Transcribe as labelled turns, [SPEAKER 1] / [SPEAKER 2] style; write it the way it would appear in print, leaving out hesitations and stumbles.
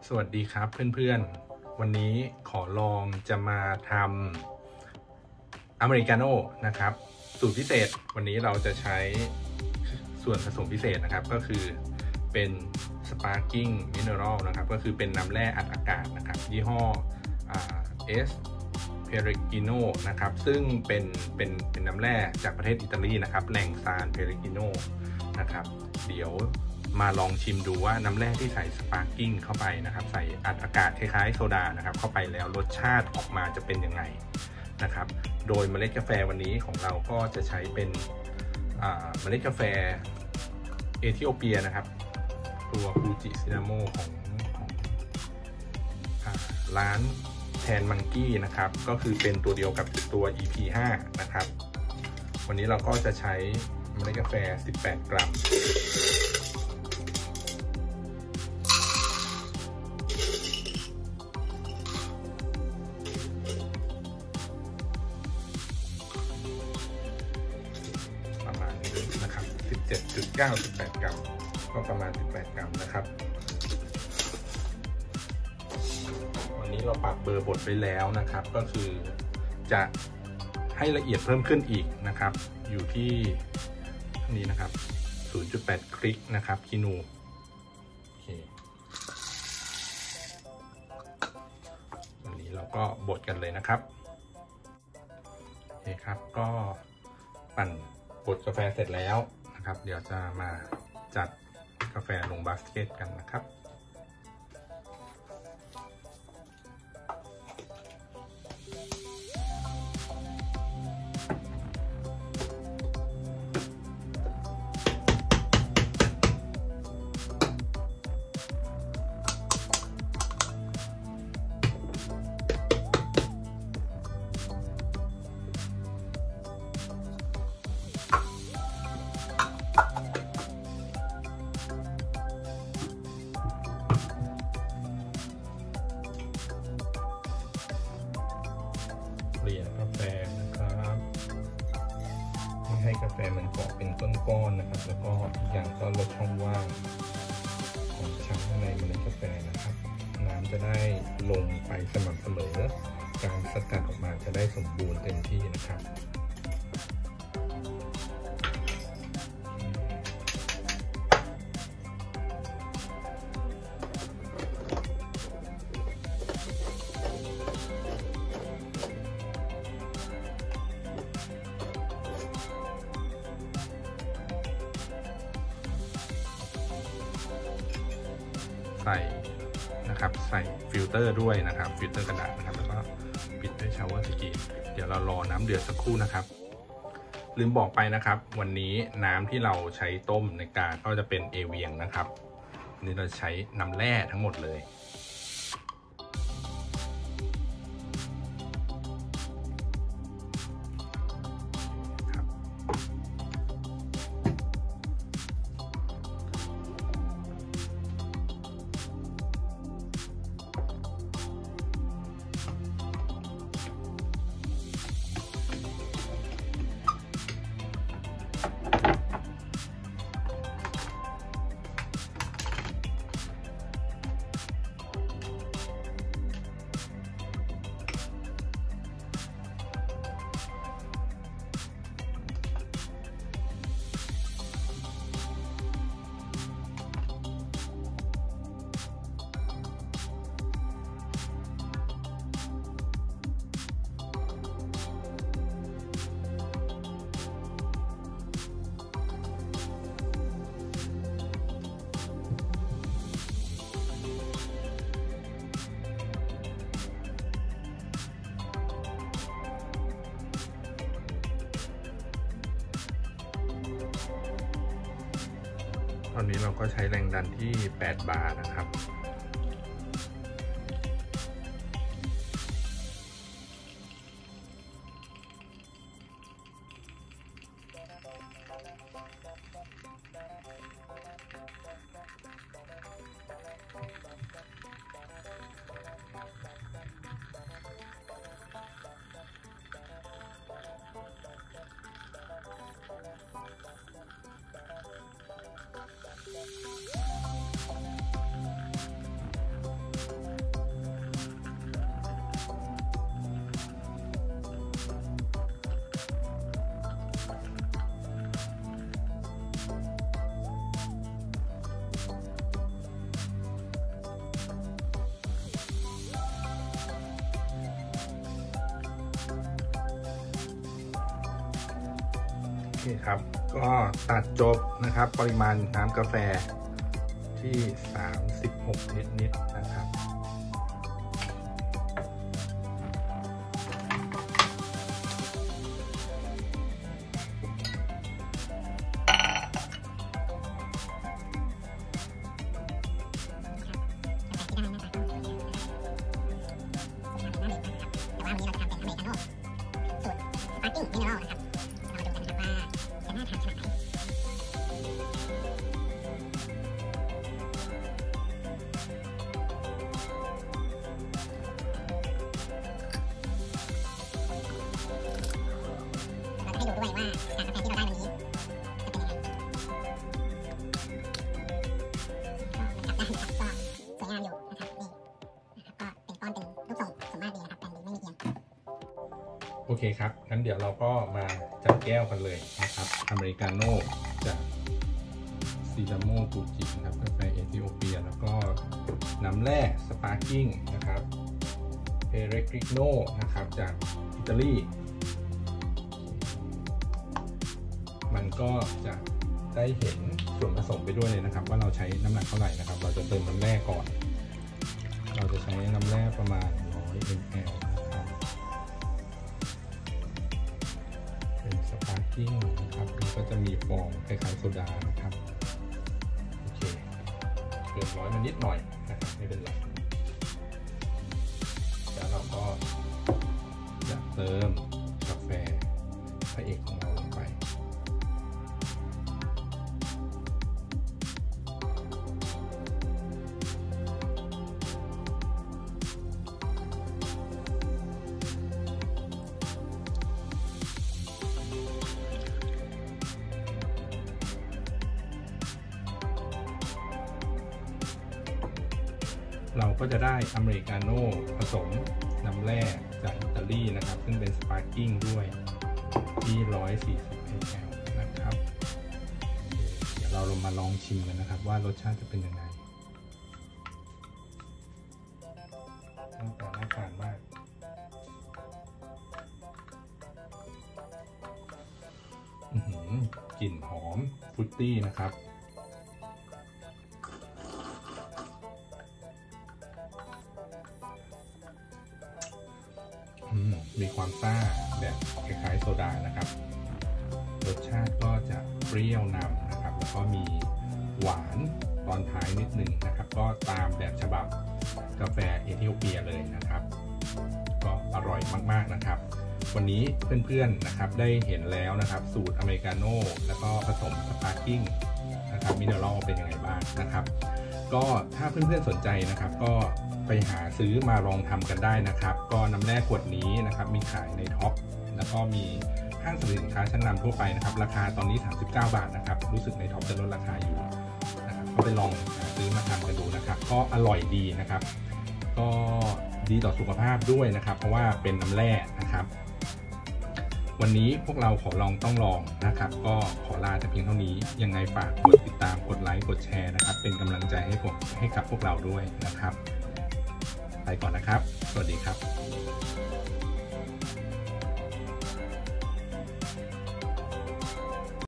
[SPEAKER 1] สวัสดีครับเพื่อนๆวันนี้ขอลองจะมาทำอเมริกาโน่นะครับสูตรพิเศษวันนี้เราจะใช้ส่วนผสมพิเศษนะครับก็คือเป็น Sparkling Mineral นะครับก็คือเป็นน้ำแร่อัดอากาศนะครับยี่ห้อS Peregrino นะครับซึ่งเป็นน้ำแร่จากประเทศอิตาลีนะครับแหล่งซานเพเรกิโนนะครับเดี๋ยวมาลองชิมดูว่าน้ำแร่ที่ใส่สปาร์กิ้งเข้าไปนะครับใส่อัดอากาศคล้ายๆโซดานะครับเข้าไปแล้วรสชาติออกมาจะเป็นยังไงนะครับโดยเมล็ดกาแฟวันนี้ของเราก็จะใช้เป็นเมล็ดกาแฟเอธิโอเปียนะครับตัวฟูจิซินาโมของร้านแทนมังกี้นะครับก็คือเป็นตัวเดียวกับตัว EP5 นะครับวันนี้เราก็จะใช้เมล็ดกาแฟ18 กรัมประมาณนี้นะครับ17.9 18 กรัมก็ประมาณ18 กรัมนะครับวันนี้เราปรับเบอร์บดไปแล้วนะครับก็คือจะให้ละเอียดเพิ่มขึ้นอีกนะครับอยู่ที่นี้นะครับ 0.8 คลิกนะครับคีนูโอเควันนี้เราก็บดกันเลยนะครับโอเคครับก็ปั่นบดกาแฟเสร็จแล้วนะครับเดี๋ยวจะมาจัดกาแฟลงบาสเกตกันนะครับเปลี่ยนกาแฟนะครับไม่ให้กาแฟมันเกาะเป็นก้อนๆนะครับแล้วก็อีกอย่างก็ลดช่องว่างของชั้นในเมล็ดกาแฟนะครับน้ำจะได้ลงไปสม่ำเสมอการสกัดออกมาจะได้สมบูรณ์เต็มที่นะครับใส่นะครับใส่ฟิลเตอร์ด้วยนะครับฟิลเตอร์กระดาษนะครับแล้วก็ปิดด้วยชาวเวอร์สกรีนเดี๋ยวเรารอน้ำเดือดสักครู่นะครับลืมบอกไปนะครับวันนี้น้ำที่เราใช้ต้มในกาก็จะเป็นเอเวียงนะครับนี่เราใช้น้ำแร่ทั้งหมดเลยตอนนี้เราก็ใช้แรงดันที่8 บาร์นะครับเคครับก็ตัดจบนะครับปริมาณน้ำกาแฟที่36นิดๆนะครับ
[SPEAKER 2] ให้ดูด้วยว่าการกาแฟที่เราได้วันนี้จะเป็นยังไงก็มันกลับด้านนะครับก็สวยงามอยู่นะครับนี่นะครับก็เป็นก้อนเป็นรูปทรงสมมาตรดีนะครับแต่ไม่มีเอียง
[SPEAKER 1] โอเคครับงั้นเดี๋ยวเราก็มาจับแก้วกันเลยนะครับอเมริกาโน่จากซีดาโมฟูจินะครับกาแฟเอธิโอเปียแล้วก็น้ำแร่สปาร์กิ้งนะครับเอเรกริโนนะครับจากอิตาลีมันก็จะได้เห็นส่วนผสมไปด้วยเลยนะครับว่าเราใช้น้ำหนักเท่าไหร่นะครับเราจะเติมน้ำแร่ก่อนเราจะใช้น้ำแร่ประมาณ100 ml นะครับเป็นสปาร์กิ้งนะครับมันก็จะมีฟองคล้ายๆโซดานะครับโอเคเกิน100มานิดหน่อยนะครับไม่เป็นไรแล้วเราก็จะเติมกาแฟพระเอกของเราลงไปเราก็จะได้อเมริกาโน่ผสมน้ำแร่จากอิตาลีนะครับซึ่งเป็นสปาร์กิ้งด้วยที่140 ml นะครับเดี๋ยวเรามาลองชิมกันนะครับว่ารสชาติจะเป็นยังไงน่าทานมากกลิ่นหอมฟรุตตี้นะครับมีความซ่าแบบคล้ายๆโซดานะครับรสชาติก็จะเปรี้ยวนำนะครับแล้วก็มีหวานตอนท้ายนิดนึงนะครับก็ตามแบบฉบับกาแฟเอธิโอเปียเลยนะครับก็อร่อยมากๆนะครับวันนี้เพื่อนๆนะครับได้เห็นแล้วนะครับสูตรอเมริกาโน่แล้วก็ผสมสปาร์กิ้งนะครับมิเนอรัลเป็นยังไงบ้างนะครับก็ถ้าเพื่อนๆสนใจนะครับก็ไปหาซื้อมาลองทำกันได้นะครับก็น้ำแร่ขวดนี้นะครับมีขายในท็อปแล้วก็มีห้างสรรพสินค้าชั้นนำทั่วไปนะครับราคาตอนนี้39 บาทนะครับรู้สึกในท็อปจะลดราคาอยู่นะครับก็ไปลองหาซื้อมาทำกันดูนะครับก็อร่อยดีนะครับก็ดีต่อสุขภาพด้วยนะครับเพราะว่าเป็นน้ำแร่นะครับวันนี้พวกเราขอลองต้องลองนะครับก็ขอลาแต่เพียงเท่านี้ยังไงฝากกดติดตามกดไลค์กดแชร์นะครับเป็นกำลังใจให้กับพวกเราด้วยนะครับไปก่อนนะครับสวัสดีครับ